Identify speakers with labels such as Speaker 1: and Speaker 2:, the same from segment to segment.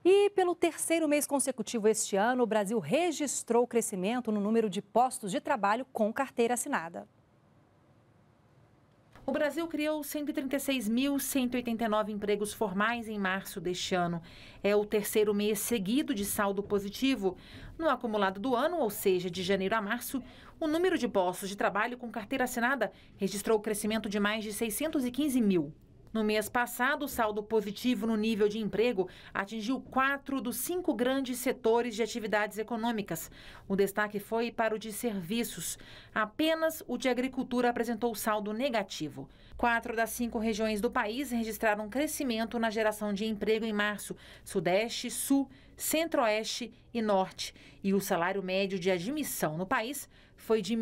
Speaker 1: E pelo terceiro mês consecutivo este ano, o Brasil registrou crescimento no número de postos de trabalho com carteira assinada.
Speaker 2: O Brasil criou 136.189 empregos formais em março deste ano. É o terceiro mês seguido de saldo positivo. No acumulado do ano, ou seja, de janeiro a março, o número de postos de trabalho com carteira assinada registrou crescimento de mais de 615 mil. No mês passado, o saldo positivo no nível de emprego atingiu 4 dos 5 grandes setores de atividades econômicas. O destaque foi para o de serviços. Apenas o de agricultura apresentou saldo negativo. 4 das 5 regiões do país registraram crescimento na geração de emprego em março: Sudeste, Sul, Centro-Oeste e Norte. E o salário médio de admissão no país foi de R$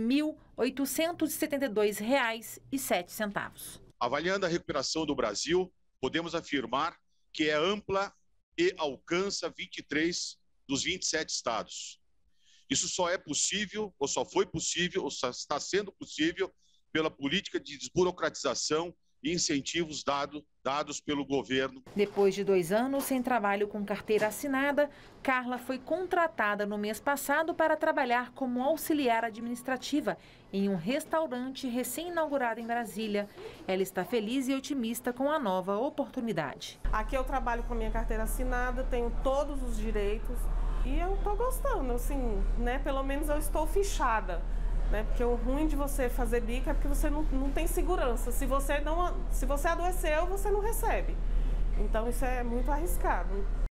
Speaker 2: 1.872,07.
Speaker 3: Avaliando a recuperação do Brasil, podemos afirmar que é ampla e alcança 23 dos 27 estados. Isso só é possível, ou só foi possível, ou só está sendo possível pela política de desburocratização e incentivos dados pelo governo.
Speaker 2: Depois de 2 anos sem trabalho com carteira assinada, Carla foi contratada no mês passado para trabalhar como auxiliar administrativa em um restaurante recém-inaugurado em Brasília. Ela está feliz e otimista com a nova oportunidade.
Speaker 4: Aqui eu trabalho com a minha carteira assinada, tenho todos os direitos e eu estou gostando, assim, né? Pelo menos eu estou fichada. Porque o ruim de você fazer bico é porque você não tem segurança. Se você adoeceu, você não recebe. Então isso é muito arriscado.